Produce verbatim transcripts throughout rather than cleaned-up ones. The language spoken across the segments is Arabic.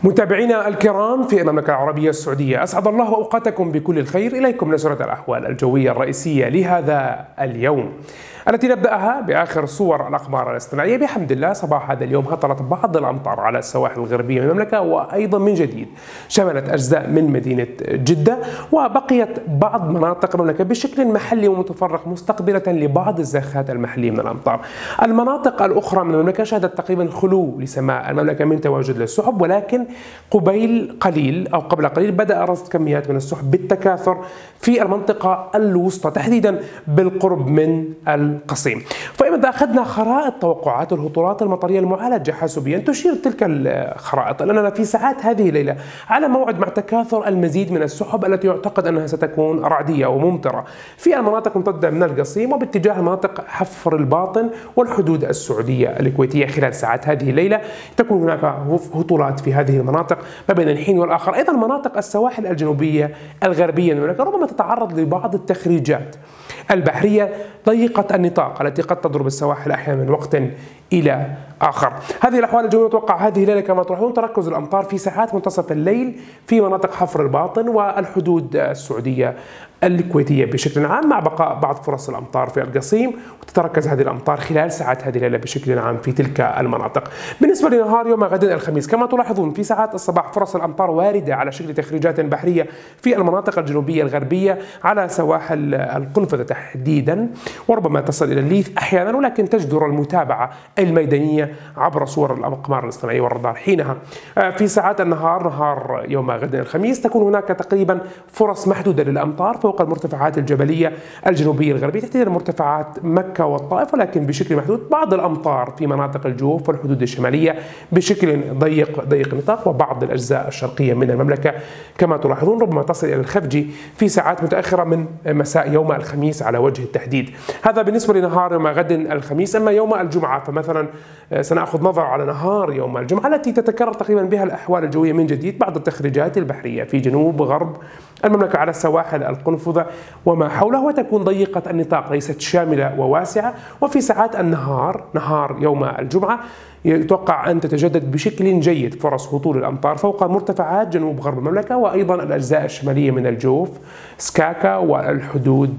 متابعينا الكرام في المملكة العربية السعودية، أسعد الله أوقاتكم بكل الخير. إليكم نشرة الأحوال الجوية الرئيسية لهذا اليوم، التي نبدأها بآخر صور الأقمار الاصطناعية. بحمد الله صباح هذا اليوم هطلت بعض الأمطار على السواحل الغربية من المملكة، وأيضا من جديد شملت أجزاء من مدينة جدة، وبقيت بعض مناطق المملكة بشكل محلي ومتفرق مستقبلة لبعض الزخات المحلية من الأمطار. المناطق الأخرى من المملكة شهدت تقريبا خلو لسماء المملكة من تواجد للسحب، ولكن قبيل قليل أو قبل قليل بدأ رصد كميات من السحب بالتكاثر في المنطقة الوسطى، تحديدا بالقرب من القصيم. فإذا أخذنا خرائط توقعات الهطولات المطرية المعالجة حاسوبيا تشير تلك الخرائط أننا في ساعات هذه الليلة على موعد مع تكاثر المزيد من السحب التي يعتقد أنها ستكون رعدية وممطرة في المناطق الممتدة من القصيم وباتجاه مناطق حفر الباطن والحدود السعودية الكويتية. خلال ساعات هذه الليلة تكون هناك هطولات في هذه المناطق ما بين الحين والآخر. أيضا مناطق السواحل الجنوبية الغربية من المملكة ربما تتعرض لبعض التخريجات البحرية ضيقة النطاق التي قد تضرب السواحل أحيانا من وقت إلى آخر. هذه الأحوال الجوية تتوقع هذه الليلة كما تلاحظون تركز الأمطار في ساعات منتصف الليل في مناطق حفر الباطن والحدود السعودية الكويتية بشكل عام، مع بقاء بعض فرص الأمطار في القصيم، وتتركز هذه الأمطار خلال ساعات هذه الليلة بشكل عام في تلك المناطق. بالنسبة لنهار يوم غد الخميس كما تلاحظون في ساعات الصباح فرص الأمطار واردة على شكل تخريجات بحرية في المناطق الجنوبية الغربية على سواحل القنفذة تحديدا، وربما تصل إلى الليث أحيانا، ولكن تجدر المتابعة الميدانية عبر صور الأقمار الاصطناعية والرادار. حينها في ساعات النهار نهار يوم غد الخميس تكون هناك تقريبا فرص محدودة للأمطار فوق المرتفعات الجبلية الجنوبية الغربية تحديدا مرتفعات مكة والطائف، ولكن بشكل محدود. بعض الأمطار في مناطق الجوف والحدود الشمالية بشكل ضيق ضيق النطاق، وبعض الأجزاء الشرقية من المملكة كما تلاحظون ربما تصل إلى الخفجي في ساعات متأخرة من مساء يوم الخميس على وجه التحديد. هذا بالنسبة لنهار يوم غد الخميس. أما يوم الجمعة فمثلا سنأخذ نظر على نهار يوم الجمعة التي تتكرر تقريبا بها الأحوال الجوية من جديد. بعض التخريجات البحرية في جنوب غرب المملكة على السواحل القنفذة وما حوله، وتكون ضيقة النطاق ليست شاملة وواسعة. وفي ساعات النهار نهار يوم الجمعة يتوقع أن تتجدد بشكل جيد فرص هطول الأمطار فوق مرتفعات جنوب غرب المملكة وأيضا الأجزاء الشمالية من الجوف سكاكا والحدود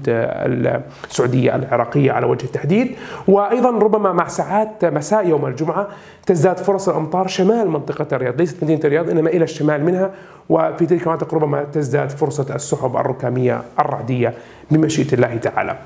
السعودية العراقية على وجه التحديد. وأيضا ربما مع ساعات مساء يوم الجمعة تزداد فرص الأمطار شمال منطقة الرياض، ليست مدينة الرياض إنما إلى الشمال منها، وفي تلك المناطق ربما تزداد فرصة السحب الركامية الرعدية بمشيئة الله تعالى.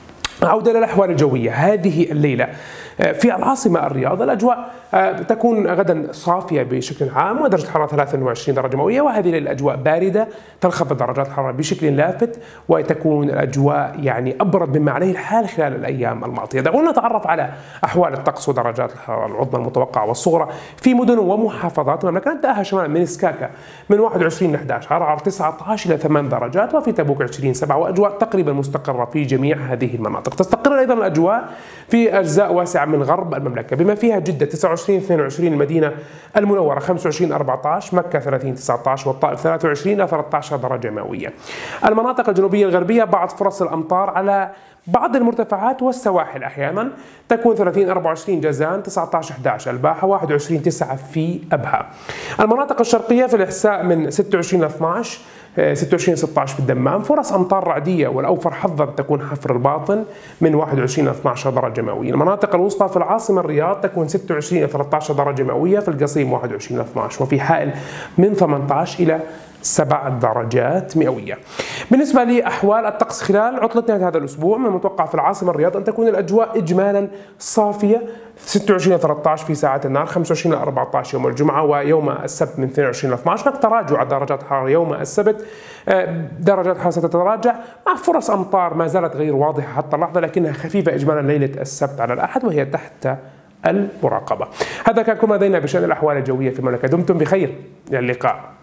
عودة للأحوال الجوية هذه الليلة في العاصمة الرياض الأجواء تكون غدا صافية بشكل عام ودرجة الحرارة ثلاثة وعشرين درجة مئوية، وهذه الأجواء باردة تنخفض درجات الحرارة بشكل لافت وتكون الأجواء يعني أبرد مما عليه الحال خلال الأيام الماضية. دعونا نتعرف على أحوال الطقس ودرجات الحرارة العظمى المتوقعة والصغرى في مدن ومحافظات المملكة. نبدأها شمال من سكاكا من واحد وعشرين إلى أحد عشر، عرعر تسعة عشر إلى ثمان درجات، وفي تبوك عشرين سبعة، وأجواء تقريبا مستقرة في جميع هذه المناطق. تستقر أيضا الأجواء في أجزاء واسعة من غرب المملكة بما فيها جدة تسعة وعشرين اثنين وعشرين، المدينة المنورة خمسة وعشرين أربعة عشر، مكة ثلاثين تسعة عشر، والطائف ثلاثة وعشرين إلى ثلاثة عشر درجة مئوية. المناطق الجنوبية الغربية بعض فرص الأمطار على بعض المرتفعات والسواحل أحيانا تكون ثلاثين أربعة وعشرين جازان، تسعة عشر أحد عشر الباحة، واحد وعشرين تسعة في أبها. المناطق الشرقية في الإحساء من ستة وعشرين إلى اثني عشر، ستة وعشرين ستة عشر في الدمام، فرص أمطار رعدية والأوفر حظا تكون حفر الباطن من واحد وعشرين إلى اثني عشر درجة مئوية. المناطق الوسطى في العاصمة الرياض تكون ستة وعشرين إلى ثلاثة عشر درجة مئوية، في القصيم واحد وعشرين إلى اثني عشر، وفي حائل من ثمانية عشر إلى سبع درجات مئوية. بالنسبة لأحوال الطقس خلال عطلتنا هذا الأسبوع من المتوقع في العاصمة الرياض أن تكون الأجواء إجمالا صافية، ستة وعشرين إلى ثلاثة عشر في ساعات النهار، خمسة وعشرين إلى أربعة عشر يوم الجمعة، ويوم السبت من اثنين وعشرين إلى اثني عشر. تراجع درجات الحرارة يوم السبت، درجات الحرارة ستتراجع مع فرص أمطار ما زالت غير واضحة حتى اللحظة لكنها خفيفة إجمالا ليلة السبت على الأحد وهي تحت المراقبة. هذا كان كل ما لدينا بشأن الأحوال الجوية في المملكة. دمتم بخير، إلى اللقاء.